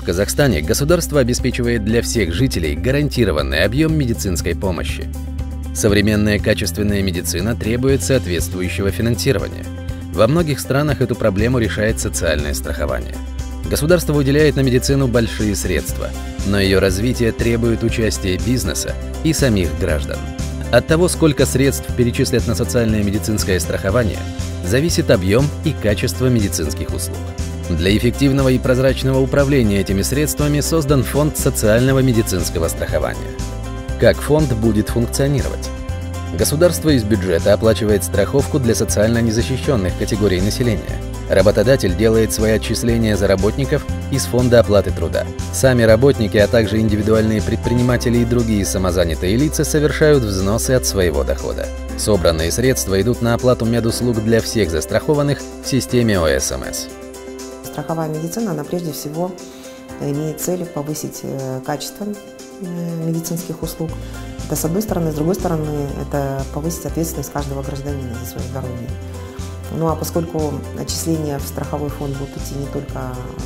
Казахстане государство обеспечивает для всех жителей гарантированный объем медицинской помощи. Современная качественная медицина требует соответствующего финансирования. Во многих странах эту проблему решает социальное страхование. Государство выделяет на медицину большие средства, но ее развитие требует участия бизнеса и самих граждан. От того, сколько средств перечислят на социальное медицинское страхование, зависит объем и качество медицинских услуг. Для эффективного и прозрачного управления этими средствами создан фонд социального медицинского страхования. Как фонд будет функционировать? Государство из бюджета оплачивает страховку для социально незащищенных категорий населения. Работодатель делает свои отчисления за работников из фонда оплаты труда. Сами работники, а также индивидуальные предприниматели и другие самозанятые лица совершают взносы от своего дохода. Собранные средства идут на оплату медуслуг для всех застрахованных в системе ОСМС. Страховая медицина, она прежде всего имеет цель повысить качество медицинских услуг. Это с одной стороны, с другой стороны, это повысить ответственность каждого гражданина за свое здоровье. Ну а поскольку отчисления в страховой фонд будут идти не только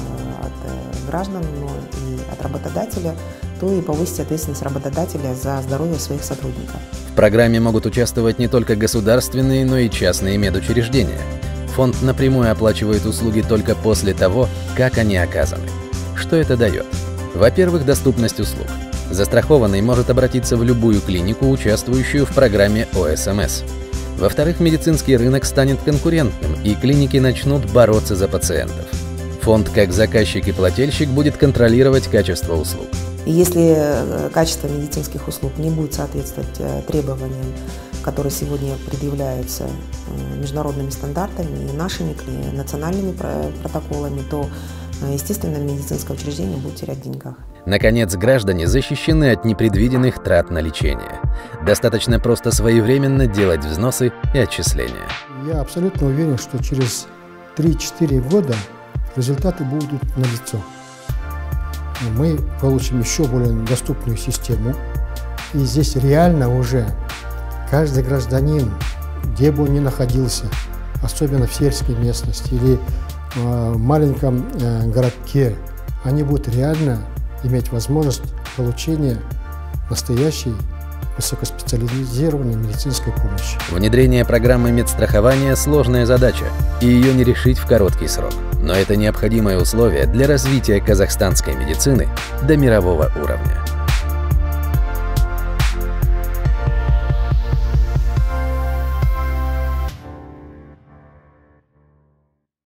от граждан, но и от работодателя, то и повысить ответственность работодателя за здоровье своих сотрудников. В программе могут участвовать не только государственные, но и частные медучреждения. Фонд напрямую оплачивает услуги только после того, как они оказаны. Что это дает? Во-первых, доступность услуг. Застрахованный может обратиться в любую клинику, участвующую в программе ОСМС. Во-вторых, медицинский рынок станет конкурентным, и клиники начнут бороться за пациентов. Фонд, как заказчик и плательщик, будет контролировать качество услуг. И если качество медицинских услуг не будет соответствовать требованиям, которые сегодня предъявляются международными стандартами и нашими национальными протоколами, то, естественно, медицинское учреждение будет терять в деньгах. Наконец, граждане защищены от непредвиденных трат на лечение. Достаточно просто своевременно делать взносы и отчисления. Я абсолютно уверен, что через 3-4 года результаты будут налицо. Мы получим еще более доступную систему. И здесь реально уже каждый гражданин, где бы он ни находился, особенно в сельской местности или в маленьком городке, они будут реально иметь возможность получения настоящей высокоспециализированной медицинской помощи. Внедрение программы медстрахования – сложная задача, и ее не решить в короткий срок. Но это необходимое условие для развития казахстанской медицины до мирового уровня.